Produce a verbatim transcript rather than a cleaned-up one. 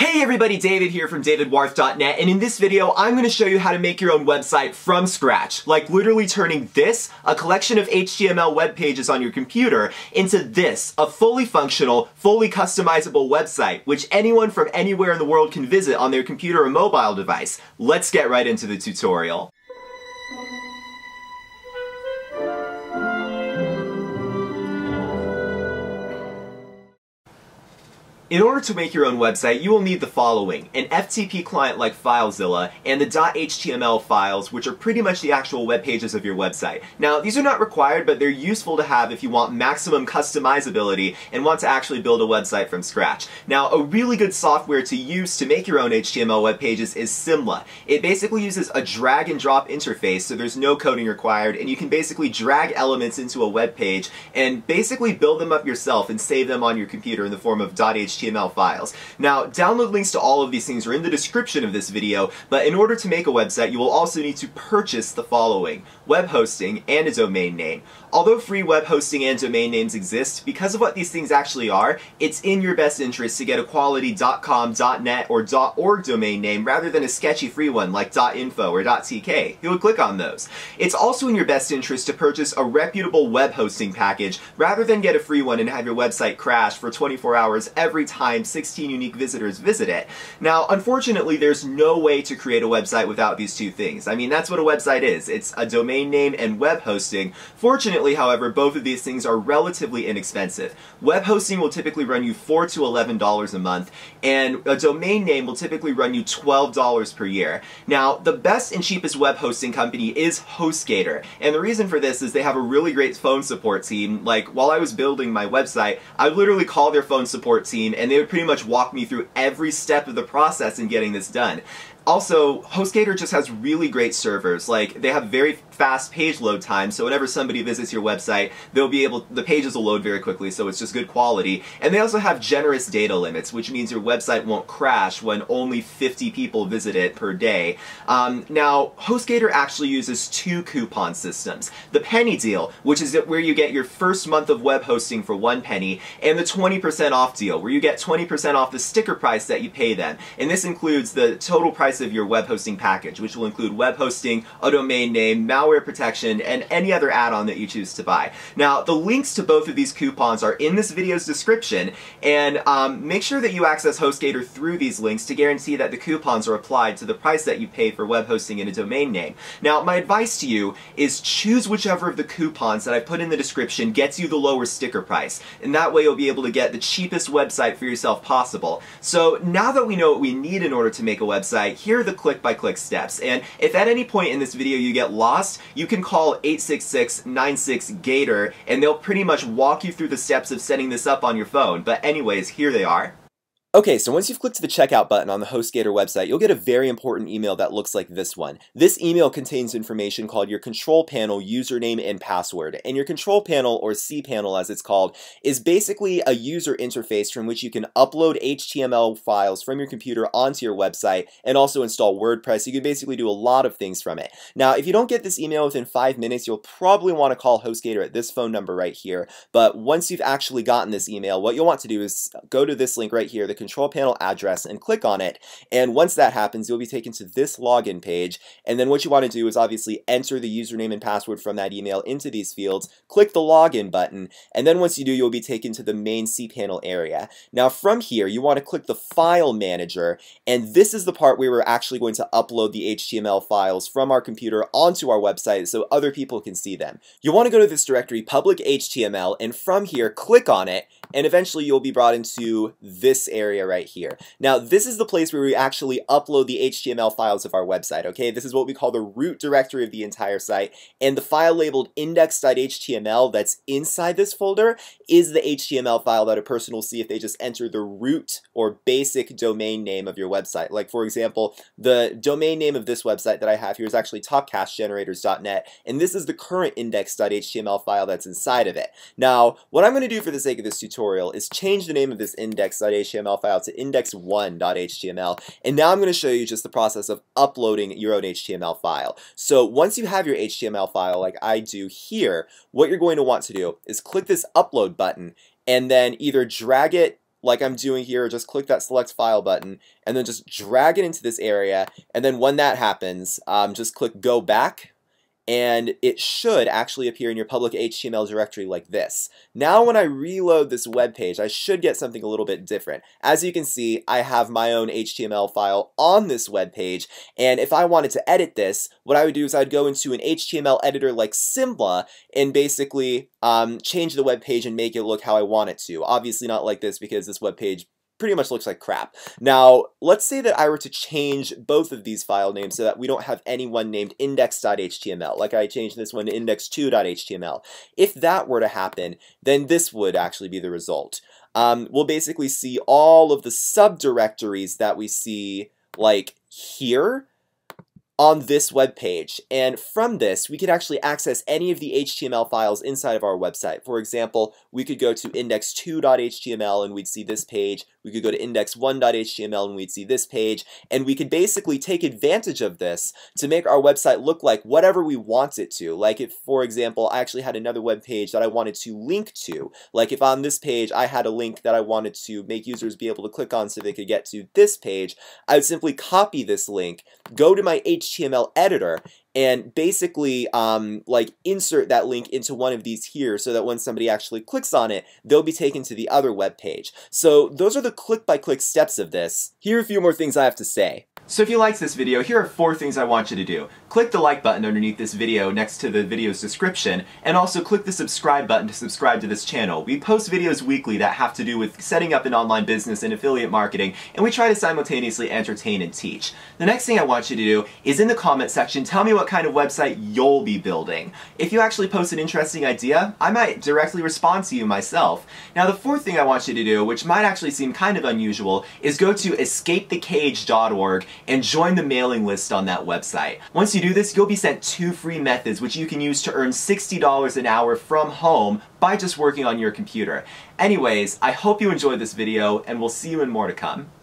Hey everybody, David here from david warth dot net, and in this video I'm going to show you how to make your own website from scratch, like literally turning this, a collection of H T M L web pages on your computer, into this, a fully functional, fully customizable website, which anyone from anywhere in the world can visit on their computer or mobile device. Let's get right into the tutorial. In order to make your own website, you will need the following: an F T P client like FileZilla, and the .html files, which are pretty much the actual web pages of your website. Now, these are not required, but they're useful to have if you want maximum customizability and want to actually build a website from scratch. Now, a really good software to use to make your own H T M L web pages is Simla. It basically uses a drag and drop interface, so there's no coding required, and you can basically drag elements into a web page and basically build them up yourself and save them on your computer in the form of .html files. Now, download links to all of these things are in the description of this video, but in order to make a website, you will also need to purchase the following: web hosting and a domain name. Although free web hosting and domain names exist, because of what these things actually are, it's in your best interest to get a quality .com, .net, or .org domain name rather than a sketchy free one like .info or .tk. You would click on those. It's also in your best interest to purchase a reputable web hosting package rather than get a free one and have your website crash for twenty-four hours every time sixteen unique visitors visit it. Now, unfortunately, there's no way to create a website without these two things. I mean, that's what a website is. It's a domain name and web hosting. Fortunately, however, both of these things are relatively inexpensive. Web hosting will typically run you four to eleven dollars a month, and a domain name will typically run you twelve dollars per year. Now, the best and cheapest web hosting company is HostGator, and the reason for this is they have a really great phone support team. Like, while I was building my website, I would literally call their phone support team, and they would pretty much walk me through every step of the process in getting this done. Also, HostGator just has really great servers. Like, they have very fast page load times, so whenever somebody visits your website, they'll be able, the pages will load very quickly, so it's just good quality. And they also have generous data limits, which means your website won't crash when only fifty people visit it per day. Um, now, HostGator actually uses two coupon systems: the penny deal, which is where you get your first month of web hosting for one penny, and the twenty percent off deal, where you get twenty percent off the sticker price that you pay them. And this includes the total price of your web hosting package, which will include web hosting, a domain name, malware protection, and any other add-on that you choose to buy. Now, the links to both of these coupons are in this video's description, and um, make sure that you access HostGator through these links to guarantee that the coupons are applied to the price that you pay for web hosting and a domain name. Now, my advice to you is choose whichever of the coupons that I put in the description gets you the lower sticker price, and that way you'll be able to get the cheapest website for yourself possible. So now that we know what we need in order to make a website, here are the click-by-click steps. And if at any point in this video you get lost, you can call eight six six, nine six, GATOR, and they'll pretty much walk you through the steps of setting this up on your phone. But anyways, here they are. Okay, so once you've clicked the checkout button on the HostGator website, you'll get a very important email that looks like this one. This email contains information called your control panel username and password. And your control panel, or cPanel as it's called, is basically a user interface from which you can upload H T M L files from your computer onto your website and also install WordPress. You can basically do a lot of things from it. Now, if you don't get this email within five minutes, you'll probably want to call HostGator at this phone number right here. But once you've actually gotten this email, what you'll want to do is go to this link right here, the control panel address, and click on it. And once that happens, you'll be taken to this login page. And then what you want to do is obviously enter the username and password from that email into these fields, click the login button, and then once you do, you'll be taken to the main cPanel area. Now from here, you want to click the file manager, and this is the part where we're actually going to upload the H T M L files from our computer onto our website so other people can see them. You'll want to go to this directory, public H T M L, and from here, click on it, and eventually you'll be brought into this area right here. Now, this is the place where we actually upload the H T M L files of our website, okay? This is what we call the root directory of the entire site, and the file labeled index dot H T M L that's inside this folder is the H T M L file that a person will see if they just enter the root or basic domain name of your website. Like, for example, the domain name of this website that I have here is actually top cast generators dot net, and this is the current index dot H T M L file that's inside of it. Now, what I'm going to do for the sake of this tutorial is change the name of this index dot H T M L file to index one dot H T M L, and now I'm going to show you just the process of uploading your own H T M L file. So once you have your H T M L file like I do here, what you're going to want to do is click this upload button and then either drag it like I'm doing here, just click that select file button, and then just drag it into this area, and then when that happens, um, just click go back, and it should actually appear in your public H T M L directory like this. Now when I reload this web page, I should get something a little bit different. As you can see, I have my own H T M L file on this web page, and if I wanted to edit this, what I would do is I'd go into an H T M L editor like Simla and basically um, change the web page and make it look how I want it to. Obviously not like this, because this web page pretty much looks like crap. Now, let's say that I were to change both of these file names so that we don't have any one named index dot H T M L, like I changed this one to index two dot H T M L. If that were to happen, then this would actually be the result. Um, we'll basically see all of the subdirectories that we see, like here, on this web page, and from this we could actually access any of the H T M L files inside of our website. For example, we could go to index two dot H T M L and we'd see this page. We could go to index one dot H T M L and we'd see this page, and we could basically take advantage of this to make our website look like whatever we want it to. Like if, for example, I actually had another web page that I wanted to link to. Like if on this page I had a link that I wanted to make users be able to click on so they could get to this page, I would simply copy this link, go to my H T M L editor, and basically um, like insert that link into one of these here so that when somebody actually clicks on it, they'll be taken to the other web page. So those are the click-by-click steps of this. Here are a few more things I have to say. So if you liked this video, here are four things I want you to do. Click the like button underneath this video next to the video's description, and also click the subscribe button to subscribe to this channel. We post videos weekly that have to do with setting up an online business and affiliate marketing, and we try to simultaneously entertain and teach. The next thing I want you to do is in the comment section, tell me what kind of website you'll be building. If you actually post an interesting idea, I might directly respond to you myself. Now the fourth thing I want you to do, which might actually seem kind of unusual, is go to escape the cage dot org and join the mailing list on that website. Once you do this, you'll be sent two free methods which you can use to earn sixty dollars an hour from home by just working on your computer. Anyways, I hope you enjoyed this video, and we'll see you in more to come.